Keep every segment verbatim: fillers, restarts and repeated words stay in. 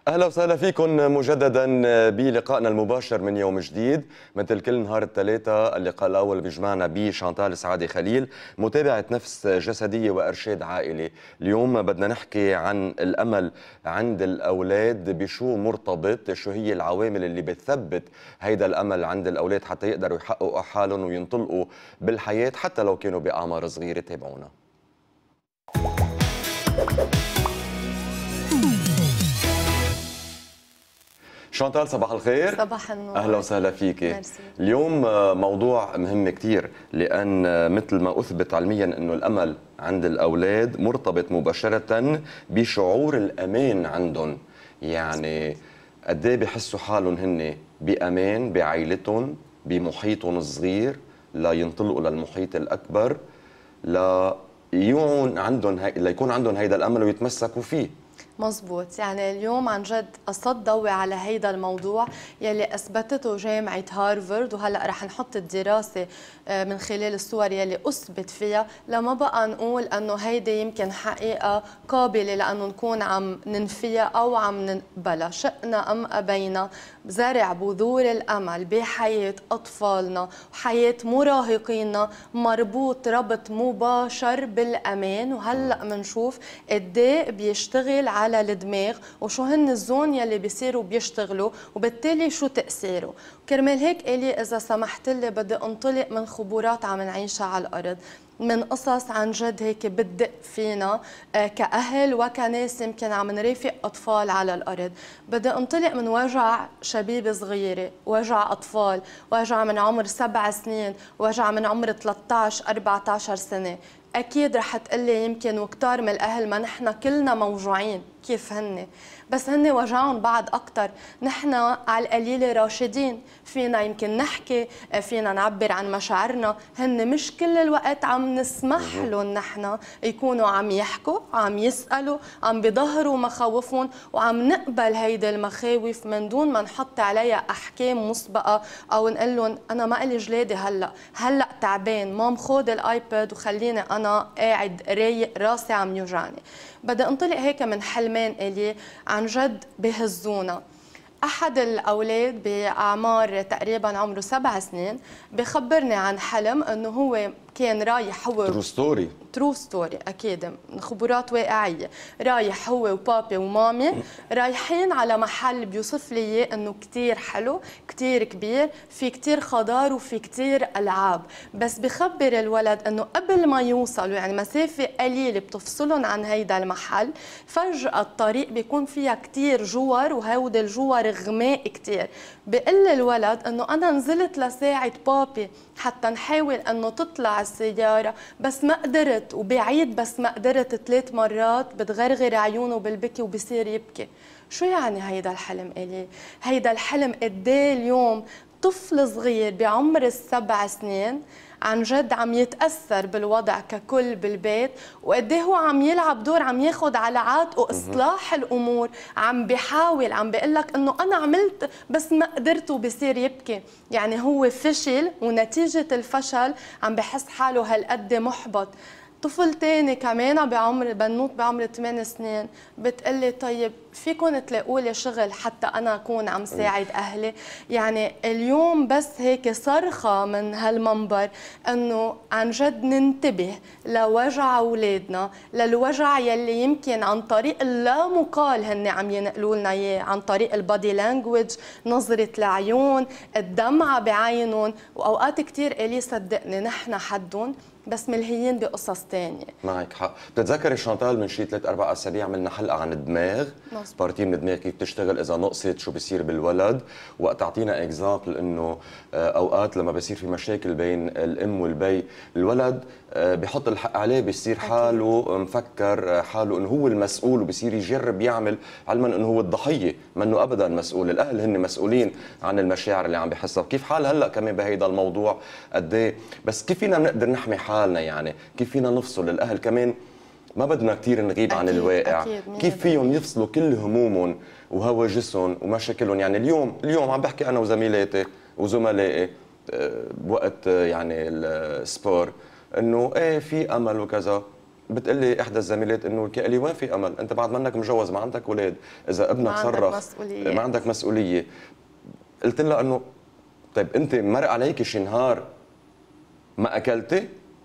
اهلا وسهلا فيكم مجددا بلقائنا المباشر من يوم جديد. مثل كل نهار الثلاثاء اللقاء الاول بيجمعنا بشانتال سعادة خليل، متابعه نفس جسديه وارشاد عائلي. اليوم بدنا نحكي عن الامل عند الاولاد، بشو مرتبط، شو هي العوامل اللي بتثبت هيدا الامل عند الاولاد حتى يقدروا يحققوا حالهم وينطلقوا بالحياه حتى لو كانوا باعمار صغيره. تابعونا. شانتال صباح الخير. صباح النور. اهلا وسهلا فيكي. ميرسي. اليوم موضوع مهم كثير، لان مثل ما اثبت علميا انه الامل عند الاولاد مرتبط مباشره بشعور الامان عندهم. يعني قد ايه بحسوا حالهم هن بامان بعائلتهم بمحيطهم الصغير لينطلقوا للمحيط الاكبر، ليكون عندهم هي... ليكون عندهم هيدا الامل ويتمسكوا فيه. مزبوط. يعني اليوم عن جد قصدت ضوي على هيدا الموضوع يلي اثبتته جامعه هارفارد، وهلا رح نحط الدراسه من خلال الصور يلي اثبت فيها، لما بقى نقول انه هيدي يمكن حقيقه قابله لانه نكون عم ننفيها او عم نقبلها. شئنا ام ابينا، زرع بذور الامل بحياه اطفالنا وحياه مراهقينا مربوط ربط مباشر بالامان. وهلا بنشوف قد ايه بيشتغل على على الدماغ وشو هن الزون يلي بيصيروا بيشتغلوا، وبالتالي شو تأثيره. كرمال هيك إلي إذا سمحت لي بدي انطلق من خبرات عم نعيشها على الأرض، من قصص عن جد هيك بتدق فينا كأهل وكناس يمكن عم نرافق أطفال على الأرض. بدي انطلق من وجع شبيبة صغيرة، وجع أطفال، وجع من عمر سبع سنين، وجع من عمر ثلاثة عشر أربعة عشر سنة. أكيد رح تقلي يمكن وكتار من الأهل ما نحن كلنا موجوعين كيف هن، بس هن وجعهم بعد أكتر. نحن على القليلة راشدين، فينا يمكن نحكي، فينا نعبر عن مشاعرنا، هن مش كل الوقت عم نسمح لهم نحن يكونوا عم يحكوا، عم يسألوا، عم بيظهروا مخاوفهم، وعم نقبل هيدي المخاوف من دون ما نحط عليها أحكام مسبقة أو نقول لهم أنا ما إلي جلادي هلأ، هلأ تعبان، مام خود الآيباد وخليني أنا قاعد رايق راسي عم يوجعني. بدي انطلق هيك من حلمين إلي عن جد بهزونا. أحد الأولاد بأعمار تقريبا عمره سبع سنين بخبرني عن حلم أنه هو كان رايح هو ترو ستوري ترو ستوري أكيد خبرات واقعية. رايح هو وبابي ومامي رايحين على محل بيوصف لي إياه أنه كتير حلو كتير كبير، في كتير خضار وفي كتير ألعاب. بس بخبر الولد أنه قبل ما يوصلوا يعني مسافة قليلة بتفصلهم عن هيدا المحل، فجأة الطريق بيكون فيها كتير جوار وهود الجوار غماء كتير. بقول الولد أنه أنا نزلت لساعد بابي حتى نحاول أنه تطلع السيارة بس ما قدرت، وبعيد بس ما قدرت ثلاث مرات، بتغرغر عيونه بالبكي وبصير يبكي. شو يعني هيدا الحلم إلي؟ هيدا الحلم قديه اليوم طفل صغير بعمر السبع سنين عن جد عم يتأثر بالوضع ككل بالبيت، وقديه هو عم يلعب دور، عم ياخد على عاتقه إصلاح الأمور، عم بيحاول، عم بيقول لك إنه أنا عملت بس ما قدرت وبصير يبكي. يعني هو فشل ونتيجة الفشل عم بحس حاله هالقد محبط. طفل تاني كمان بعمر بنوت بعمر ثمان سنين بتقلي طيب فيكم تلاقوا لي شغل حتى انا اكون عم ساعد اهلي. يعني اليوم بس هيك صرخه من هالمنبر انه عن جد ننتبه لوجع اولادنا، للوجع يلي يمكن عن طريق اللا مقال هن عم ينقلوا لنا اياه، عن طريق البادي لانجويج، نظره العيون، الدمعه بعينهم. واوقات كثير الي صدقني نحن حدهم بس ملهيين بقصص تانية. معك حق. بتتذكري شانتال من شي ثلاث اربع اسابيع عملنا حلقه عن الدماغ، بارتي من الدماغ كيف بتشتغل، اذا نقصت شو بيصير بالولد، وقت اعطينا اكزامبل انه اوقات لما بيصير في مشاكل بين الام والبي الولد بحط الحق عليه، بيصير حاله مفكر حاله انه هو المسؤول وبيصير يجرب يعمل علما انه هو الضحيه، ما انه ابدا مسؤول. الاهل هن مسؤولين عن المشاعر اللي عم بيحسها. كيف حال هلا كمان بهيدا الموضوع قد ايه، بس كيف فينا بنقدر نحمي حالنا؟ يعني كيف فينا نفصل؟ الاهل كمان ما بدنا كثير نغيب عن الواقع. كيف فيهم يفصلوا كل همومهم وهواجسهم ومشاكلهم؟ يعني اليوم اليوم عم بحكي انا وزميلاتي وزملائي بوقت يعني السبور انه ايه في امل وكذا، بتقلي احدى الزميلات انه الكي وين في امل؟ انت بعد منك مجوز، ما عندك اولاد، اذا ابنك صرخ ما عندك مسؤوليه. قلت لها انه طيب انت مر عليك شي نهار ما اكلتي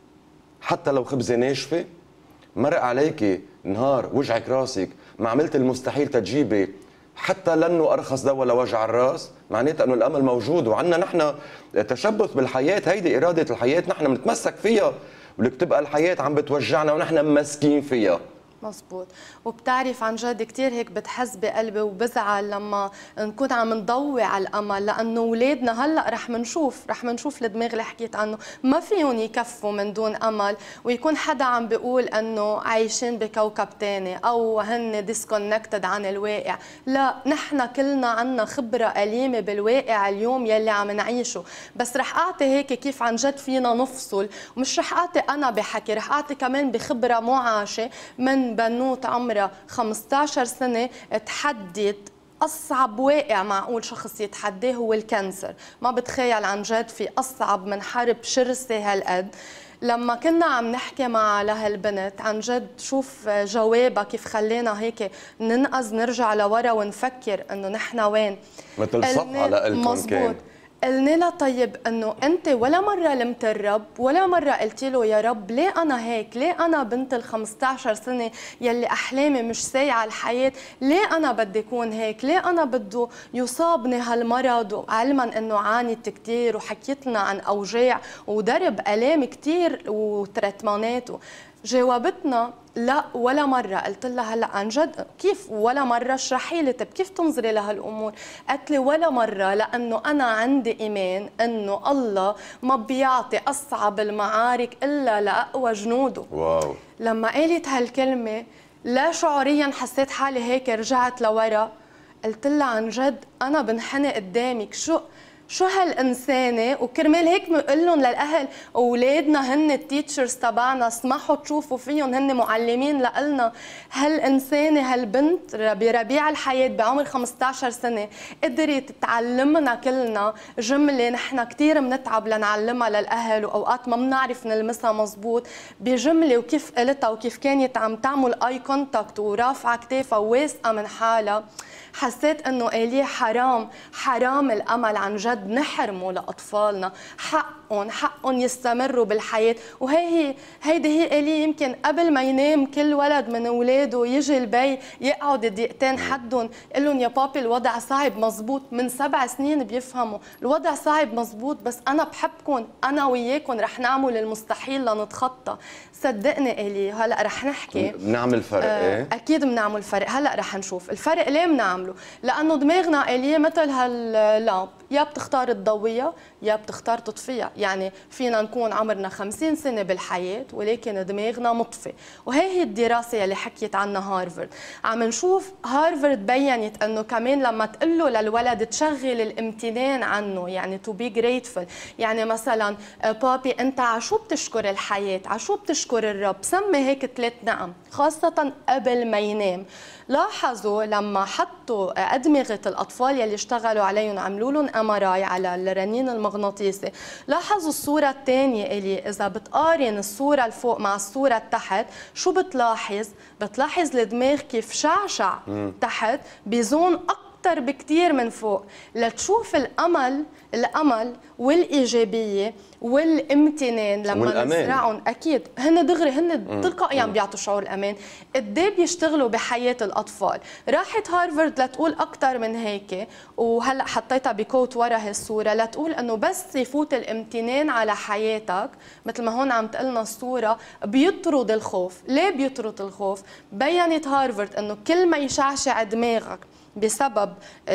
حتى لو خبزه ناشفه؟ مرق عليك نهار وجعك راسك ما عملت المستحيل تجيبي حتى لانه ارخص دواء لوجع الراس؟ معناتها انه الامل موجود، وعندنا نحن تشبث بالحياه، هيدي اراده الحياه نحن بنتمسك فيها، ولك تبقى الحياه عم بتوجعنا ونحن ممسكين فيها. مزبوط. وبتعرف عن جد كثير هيك بتحس بقلبي وبزعل لما نكون عم نضوي على الامل، لانه اولادنا هلا رح منشوف رح منشوف الدماغ اللي حكيت عنه ما فيهم يكفوا من دون امل، ويكون حدا عم بيقول انه عايشين بكوكب ثاني او هن ديسكونكتد عن الواقع. لا، نحن كلنا عنا خبره أليمه بالواقع اليوم يلي عم نعيشه، بس رح اعطي هيك كيف عن جد فينا نفصل، ومش رح اعطي انا بحكي، رح اعطي كمان بخبره معاشه من بنوت عمرها خمسة عشر سنة تحدت أصعب واقع معقول شخص يتحداه هو الكانسر. ما بتخيل عن جد في أصعب من حرب شرسة هالقد. لما كنا عم نحكي مع لهالبنت عن جد شوف جوابها كيف خلينا هيك ننقذ نرجع لورا ونفكر إنه نحن وين. مثل صفحة لإلكم كان. قلنا لها طيب انه انت ولا مره لمت الرب، ولا مره قلت له يا رب ليه انا هيك؟ ليه انا بنت ال خمسة عشر سنه يلي احلامي مش سايعه الحياه؟ ليه انا بدي اكون هيك؟ ليه انا بده يصابني هالمرض؟ علما انه عانيت كثير وحكيت لنا عن اوجاع ودرب الام كثير وتريتمانات. جاوبتنا لا ولا مرة. قلت لها هلا عن جد كيف ولا مرة؟ اشرحي لي طيب كيف تنظري لهالامور؟ قالت لي ولا مرة، لانه انا عندي ايمان انه الله ما بيعطي اصعب المعارك الا لاقوى جنوده. واو. لما قالت هالكلمة لا شعوريا حسيت حالي هيك رجعت لورا. قلت لها عن جد انا بنحني قدامك، شو شو هالإنسانة. وكرمال هيك بنقول لهم للأهل أولادنا هن التيتشرز تبعنا، اسمحوا تشوفوا فيهم هن معلمين لنا. هالإنسانة هالبنت بربيع الحياة بعمر خمسة عشر سنة قدرت تعلمنا كلنا جملة نحن كثير بنتعب لنعلمها للأهل وأوقات ما بنعرف نلمسها مزبوط بجملة، وكيف قلتها وكيف كانت عم تعمل اي كونتاكت ورافعة كتافها وواثقة من حالها. حسيت انه الي حرام حرام الامل عن جد نحرمه لاطفالنا، حقهم حقهم يستمروا بالحياه. وهي هي هيدي هي الي يمكن قبل ما ينام كل ولد من اولاده يجي البي يقعد دقيقتين حدهم يقول لهم يا بابي الوضع صعب مزبوط. من سبع سنين بيفهموا الوضع صعب مزبوط، بس انا بحبكم، انا وياكم رح نعمل المستحيل لنتخطى. صدقني الي هلا رح نحكي بنعمل فرق. آه ايه اكيد بنعمل فرق. هلا رح نشوف الفرق ليه بنعمله، لانه دماغنا اليه مثل هاللامب، يا بتختار تضويها يا بتختار تطفيها. يعني فينا نكون عمرنا خمسين سنه بالحياه ولكن دماغنا مطفي. وهي هي الدراسه اللي حكيت عنها هارفارد. عم نشوف هارفارد بينت انه كمان لما تقول له للولد تشغل الامتنان عنه، يعني تو بي جريتفul، يعني مثلا بابي انت عشو بتشكر الحياه، عشو بتشكر الرب، سمي هيك ثلاث نعم خاصه قبل ما ينام. لاحظوا لما حطوا أدمغة الأطفال يلي اشتغلوا عليهم عملوا لهم ام ار اي على الرنين المغناطيسي، لاحظوا الصورة الثانية اللي إذا بتقارن الصورة الفوق مع الصورة التحت شو بتلاحظ؟ بتلاحظ الدماغ كيف شعشع تحت بزون أكثر بكتير من فوق، لتشوف الأمل الأمل والإيجابية والامتنان لما نزرعهم. اكيد هن دغري هن تلقائيا يعني بيعطوا شعور الامان. قد ايه بيشتغلوا بحياه الاطفال. راحت هارفارد لتقول اكثر من هيك، وهلا حطيتها بكوت ورا هالصوره لتقول انه بس يفوت الامتنان على حياتك مثل ما هون عم تقلنا الصوره بيطرد الخوف. ليه بيطرد الخوف؟ بينت هارفارد انه كل ما يشعشع دماغك بسبب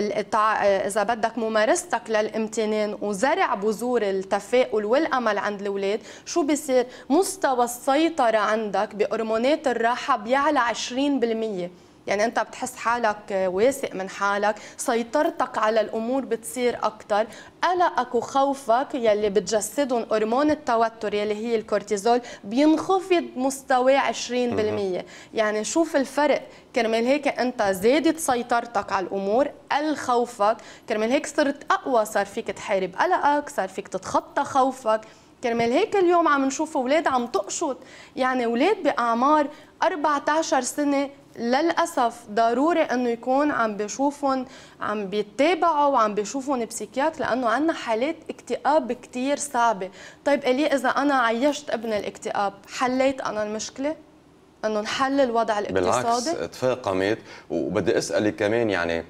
اذا بدك ممارستك للامتنان وزرع بذور التفاؤل والامل عند الاولاد، شو بيصير؟ مستوى السيطره عندك بهرمونات الراحه بيعلى عشرين بالمية. يعني انت بتحس حالك واثق من حالك، سيطرتك على الامور بتصير اكثر، قلقك وخوفك يلي بتجسدهم هرمون التوتر يلي هي الكورتيزول بينخفض مستواه عشرين بالمية. يعني شوف الفرق. كرمال هيك انت زادت سيطرتك على الامور، قل خوفك، كرمال هيك صرت اقوى، صار فيك تحارب قلقك، صار فيك تتخطى خوفك. كرمال هيك اليوم عم نشوف اولاد عم تقشط، يعني اولاد باعمار أربعة عشر سنه للاسف ضروري انه يكون عم بيشوفهم عم بيتابعوا وعم بيشوفهم بسيكياتر، لانه عندنا حالات اكتئاب كثير صعبه. طيب الي اذا انا عيشت ابن الاكتئاب، حليت انا المشكله؟ انه نحل الوضع الاقتصادي؟ بالعكس تفاقمت. وبدي اسالك كمان، يعني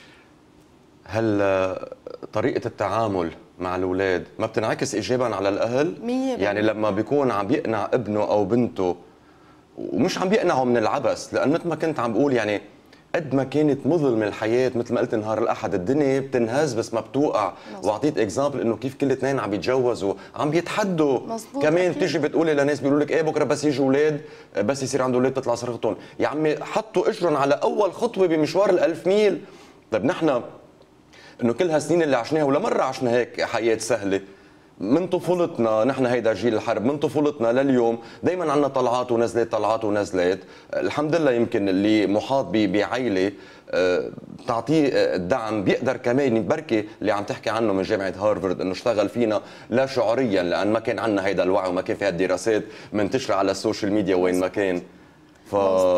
هل طريقه التعامل مع الاولاد ما بتنعكس ايجابا على الاهل؟ مية بالمية. يعني لما بيكون عم بيقنع ابنه او بنته ومش عم بيقنعه من العبث، لان مثل ما كنت عم بقول يعني قد ما كانت مظلمه الحياه، مثل ما قلت نهار الاحد الدنيا بتنهز بس ما بتوقع. واعطيت اكزامبل انه كيف كل اثنين عم يتجوزوا عم بيتحدوا. مزبوط. كمان أكيد. بتيجي بتقولي لناس بيقولوا لك ايه بكره بس يجوا اولاد، بس يصير عنده اولاد تطلع صرختهم. يا عمي حطوا اجرهم على اول خطوه بمشوار الألف ميل. طيب نحن انه كل هالسنين اللي عشناها ولا مره عشنا هيك حياه سهله من طفولتنا، نحن هيدا جيل الحرب، من طفولتنا لليوم دائما عندنا طلعات ونزلات طلعات ونزلات. الحمد لله يمكن اللي محاط بعائله بتعطيه الدعم بيقدر كمان بركي اللي عم تحكي عنه من جامعه هارفارد انه اشتغل فينا لا شعوريا، لان ما كان عندنا هيدا الوعي وما كان في هالدراسات منتشره على السوشيال ميديا وين ما كان. ف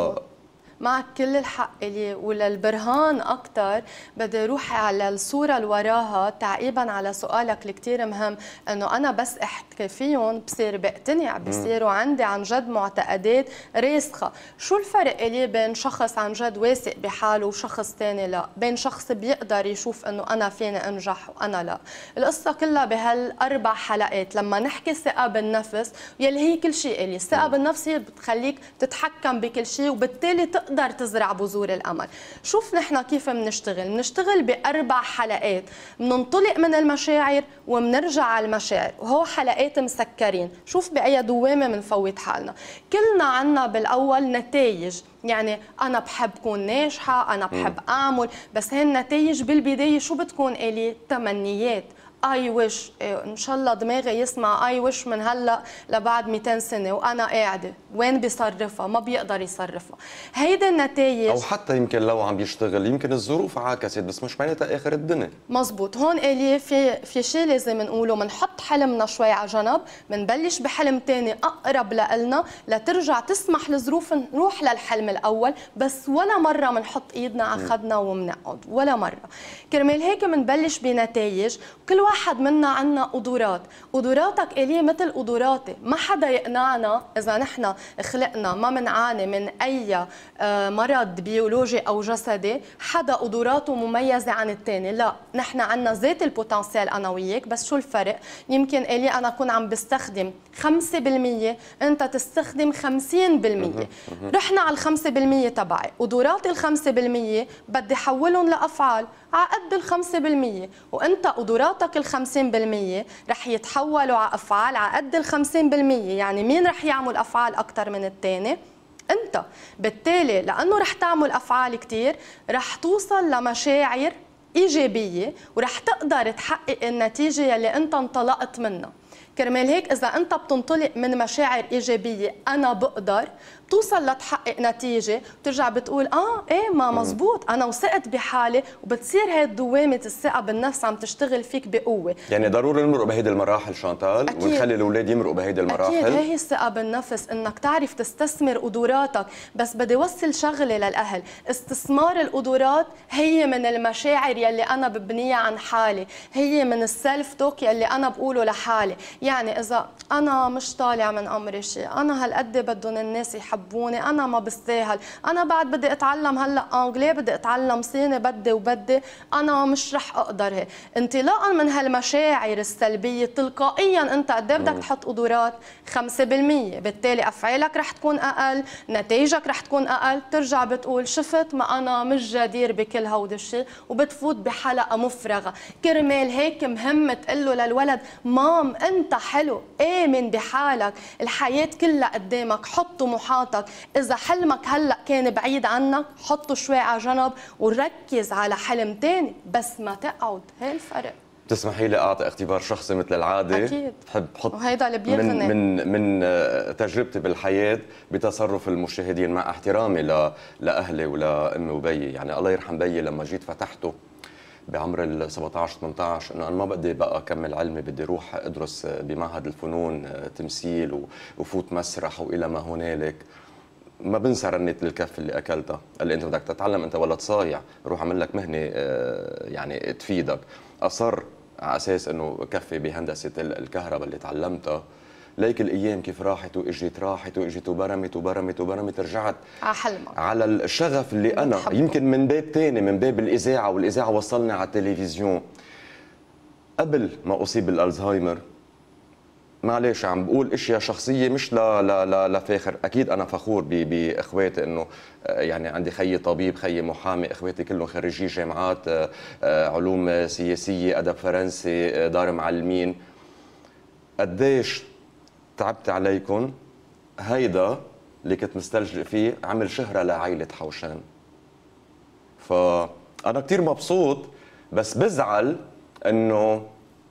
معك كل الحق إلي، وللبرهان أكثر بدي أروح على الصورة اللي وراها تعقيبا على سؤالك اللي كثير مهم، إنه أنا بس أحكي فيهم بصير بقتنع، بصيروا عندي عن جد معتقدات راسخة. شو الفرق إلي بين شخص عن جد واثق بحاله وشخص ثاني لا؟ بين شخص بيقدر يشوف إنه أنا فيني أنجح وأنا لا؟ القصة كلها بهالأربع حلقات. لما نحكي ثقة بالنفس يلي هي كل شيء إلي، الثقة بالنفس هي بتخليك تتحكم بكل شيء وبالتالي تقدر تقدر تزرع بذور الامل. شوف نحن كيف بنشتغل، بنشتغل باربع حلقات، بننطلق من المشاعر وبنرجع على المشاعر، وهو حلقات مسكرين. شوف باي دوامه بنفوت حالنا. كلنا عنا بالاول نتائج، يعني انا بحب كون ناجحه، انا بحب اعمل، بس هي النتائج بالبدايه شو بتكون الي؟ تمنيات. اي وش، ان شاء الله دماغي يسمع اي وش من هلا لبعد مئتين سنه وانا قاعده، وين بيصرفها؟ ما بيقدر يصرفها. هيدي النتائج، او حتى يمكن لو عم بيشتغل يمكن الظروف عاكست، بس مش معناتها اخر الدنيا. مزبوط. هون الي في في شيء لازم نقوله، بنحط حلمنا شوي على جنب، بنبلش بحلم ثاني اقرب لنا لترجع تسمح الظروف نروح للحلم الاول، بس ولا مره بنحط ايدنا على خدنا وبنقعد، ولا مره. كرمال هيك بنبلش بنتائج. كل واحد منا عنا قدرات، قدراتك إلي مثل قدراتي، ما حدا يقنعنا إذا نحن خلقنا ما منعاني من أي مرض بيولوجي أو جسدي حدا قدراته مميزة عن الثاني، لا، نحن عنا ذات البوتنسيال أنا وياك، بس شو الفرق؟ يمكن إلي أنا أكون عم بستخدم خمسة بالمية، أنت تستخدم خمسين بالمية. رحنا على الخمسة بالمية تبعي، قدراتي الخمسة بالمية بدي حولهم لأفعال على قد الخمسة بالمية، وأنت قدراتك الخمسين بالمية رح يتحولوا على أفعال على قد الخمسين بالمية. يعني مين رح يعمل أفعال أكتر من الثاني؟ أنت. بالتالي لأنه رح تعمل أفعال كتير رح توصل لمشاعر إيجابية ورح تقدر تحقق النتيجة يلي أنت انطلقت منها. كرمال هيك إذا أنت بتنطلق من مشاعر إيجابية أنا بقدر، بتوصل لتحقق نتيجة وترجع بتقول آه إيه ما مزبوط، أنا وثقت بحالي، وبتصير هي دوامة الثقة بالنفس عم تشتغل فيك بقوة. يعني ضروري نمرق بهيدي المراحل شانتال، أكيد. ونخلي الأولاد يمرقوا بهيدي المراحل. أكيد هي الثقة بالنفس، إنك تعرف تستثمر قدراتك. بس بدي وصل شغلة للأهل، استثمار القدرات هي من المشاعر يلي أنا ببنيها عن حالي، هي من السلف توك يلي أنا بقوله لحالي. يعني إذا أنا مش طالع من أمري شيء، أنا هالقد بدهم الناس يحبوني، أنا ما بستاهل، أنا بعد بدي أتعلم هلا أنجلي، بدي أتعلم صيني، بدي وبدي، أنا مش رح أقدر. هيك انطلاقا من هالمشاعر السلبية تلقائيا أنت قد بدك تحط قدرات خمسة بالمية، بالتالي أفعالك رح تكون أقل، نتائجك رح تكون أقل، ترجع بتقول شفت ما أنا مش جدير بكل هود الشيء، وبتفوت بحلقة مفرغة. كرمال هيك مهم تقول له للولد مام أنت حلو، آمن بحالك، الحياة كلها قدامك، حط طموحاتك، إذا حلمك هلأ كان بعيد عنك حطه شوي على جنب وركز على حلم تاني، بس ما تقعد. هي الفرق. تسمحي لي اعطي اختبار شخصي مثل العاده؟ اكيد. بحب حط وهيدا اللي بيغني من من من تجربتي بالحياه بتصرف المشاهدين، مع احترامي ل... لاهلي ولامي وبيي. يعني الله يرحم بيي لما جيت فتحته بعمر ال سبعطعش ثمنطعش انه انا ما بدي بقى اكمل علمي، بدي اروح ادرس بمعهد الفنون تمثيل وفوت مسرح والى ما هنالك. ما بنسى رنة الكف اللي اكلتها، قال لي انت بدك تتعلم، انت ولد صايع، روح اعمل لك مهنه يعني تفيدك. اصر على اساس انه كفي بهندسه الكهرباء اللي تعلمتها. ليك الايام كيف راحت واجت، راحت واجت وبرمت وبرمت وبرمت، رجعت على حلمك، على الشغف اللي انا بتحبه. يمكن من باب ثاني، من باب الاذاعه، والاذاعه وصلني على التلفزيون. قبل ما اصيب بالالزهايمر، معلش عم بقول اشياء شخصيه مش لا لا لا, لا فاخر، اكيد انا فخور باخواتي انه يعني عندي خيي طبيب، خيي محامي، اخواتي كلهم خريجي جامعات علوم سياسيه، ادب فرنسي، دار معلمين. قديش تعبت عليكم. هيدا اللي كنت مستلجئ فيه عمل شهرة لعائلة حوشان. فأنا كتير مبسوط، بس بزعل إنه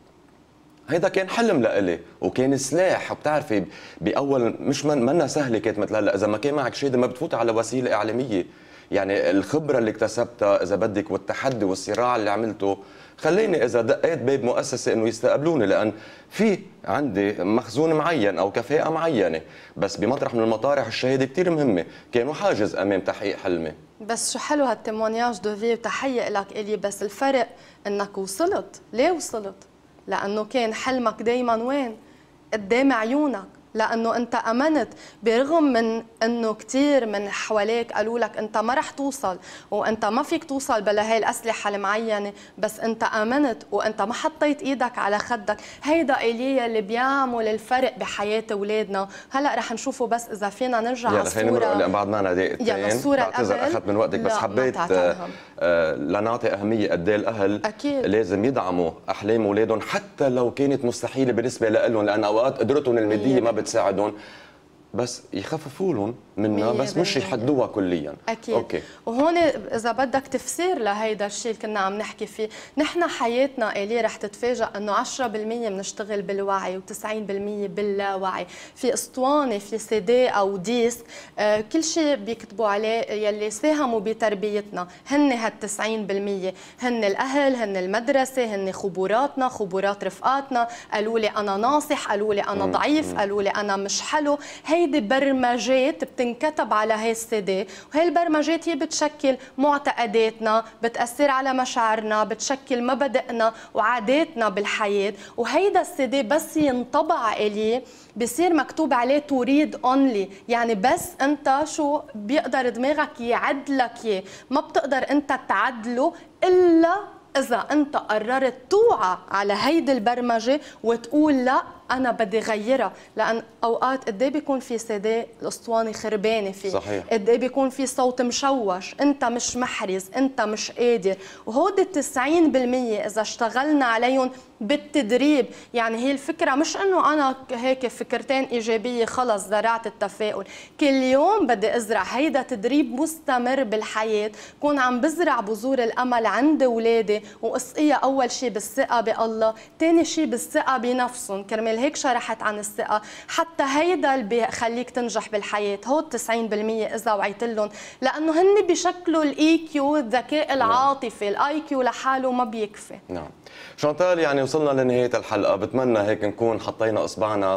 هيدا كان حلم لإلي وكان سلاح. بتعرفي بأول مش من منا سهلة كانت مثل هلا، إذا ما كان معك شهادة ما بتفوت على وسيلة إعلامية. يعني الخبرة اللي اكتسبتها إذا بدك والتحدي والصراع اللي عملته خليني إذا دقيت باب مؤسسة إنه يستقبلوني، لأن في عندي مخزون معين أو كفاءة معينة. بس بمطرح من المطارح الشهادة كتير مهمة، كانوا حاجز أمام تحقيق حلمي. بس شو حلو هالتيمونياج دو في، وتحية لك إلي. بس الفرق إنك وصلت. ليه وصلت؟ لأنه كان حلمك دايما وين؟ قدام عيونك، لأنه أنت أمنت برغم من أنه كتير من حواليك قالوا لك أنت ما رح توصل وأنت ما فيك توصل بلا هاي الأسلحة المعينة، بس أنت أمنت وأنت ما حطيت إيدك على خدك. هيدا إيليا اللي بيعمل الفرق بحياة أولادنا. هلأ رح نشوفه، بس إذا فينا نرجع على الصورة. يلا خلينا بعد معنا دقيقتين. يلا الصورة بعتذر أخذت من وقتك، بس حبيت آه لنعطي أهمية قد ايه الأهل أكيد لازم يدعموا أحلام أولادهم حتى لو كانت مستحيلة بالنسبة لهم، لأن أوقات قدرتهم المادية ما بتساعدهم، بس يخففوا لهم منها، بس مش يحدوها كليا. اكيد. أوكي. وهون اذا بدك تفسير لهيدا الشيء اللي كنا عم نحكي فيه، نحن حياتنا إلي رح تتفاجئ انه عشرة بالمية بنشتغل بالوعي وتسعين بالمية باللاوعي. في اسطوانه، في سي دي او ديسك، آه كل شيء بيكتبوا عليه يلي ساهموا بتربيتنا هن هال تسعين بالمية، هن الاهل، هن المدرسه، هن خبراتنا، خبرات رفقاتنا، قالوا لي انا ناصح، قالوا لي انا ضعيف، قالوا لي انا مش حلو. هيدي برمجات بتنكتب على هي السي دي، وهي البرمجات هي بتشكل معتقداتنا، بتأثر على مشاعرنا، بتشكل مبادئنا وعاداتنا بالحياة. وهيدا السي دي بس ينطبع إليه بصير مكتوب عليه تريد اونلي، يعني بس انت شو بيقدر دماغك يعدلك اياه، ما بتقدر انت تعدله الا اذا انت قررت توعى على هيدي البرمجه وتقول لا انا بدي غيرها. لان اوقات قد ايه بيكون في سي دي الاسطوانه خربانه فيه، صحيح. قد ايه بيكون في صوت مشوش، انت مش محرز، انت مش قادر. وهودي التسعين بالمية اذا اشتغلنا عليهم بالتدريب، يعني هي الفكره مش انه انا هيك فكرتين ايجابيه خلص زرعت التفاؤل، كل يوم بدي ازرع. هيدا تدريب مستمر بالحياه، كون عم بزرع بذور الامل عند اولادي واسقيها اول شيء بالثقه بالله، ثاني شيء بالثقه بنفسهم. كرمال هيك شرحت عن الثقه، حتى هيدا اللي بيخليك تنجح بالحياه. هو تسعين بالمية اذا وعيت لهم، لانه هن بيشكلوا الاي كيو، الذكاء العاطفي. الاي كيو لحاله ما بيكفي. نعم شانتال، يعني وصلنا لنهايه الحلقه، بتمنى هيك نكون حطينا اصبعنا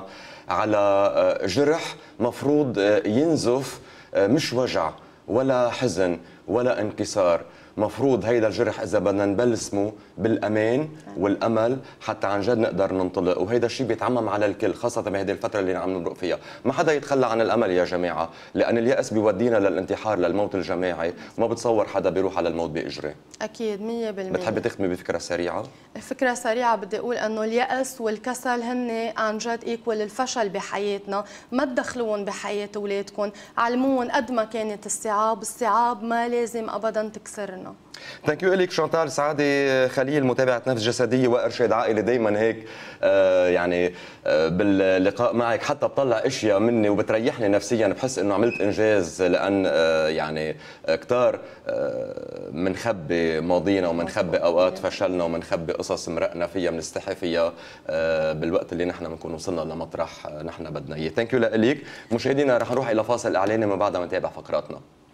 على جرح مفروض ينزف، مش وجع ولا حزن ولا انكسار. مفروض هيدا الجرح اذا بدنا نبلسمه بالامان والامل حتى عن جد نقدر ننطلق، وهيدا الشيء بيتعمم على الكل، خاصه بهذه الفتره اللي عم نمرق فيها. ما حدا يتخلى عن الامل يا جماعه، لان الياس بيودينا للانتحار، للموت الجماعي، وما بتصور حدا بيروح على الموت باجره. اكيد مية بالمية. بتحبي تختمي بفكره سريعه؟ الفكره سريعه بدي اقول انه الياس والكسل هن عن جد ايكوال الفشل بحياتنا. ما تدخلوهم بحياه اولادكم، علموهم قد ما كانت الصعاب، الصعاب ما لازم ابدا تكسرنا. ثانك يو لك شانتال سعادة خليل، متابعة نفس جسدية وإرشاد عائلي. دايما هيك آه يعني آه باللقاء معك حتى بطلع اشياء مني وبتريحني نفسيا، بحس انه عملت انجاز، لان آه يعني كتار آه منخبي ماضينا ومنخبي اوقات فشلنا ومنخبي قصص مرقنا فيها بنستحي فيها آه بالوقت اللي نحن بنكون وصلنا لمطرح نحن بدنا اياه. ثانك يو لك. مشاهدينا رح نروح الى فاصل اعلاني، من بعدها بنتابع فقراتنا.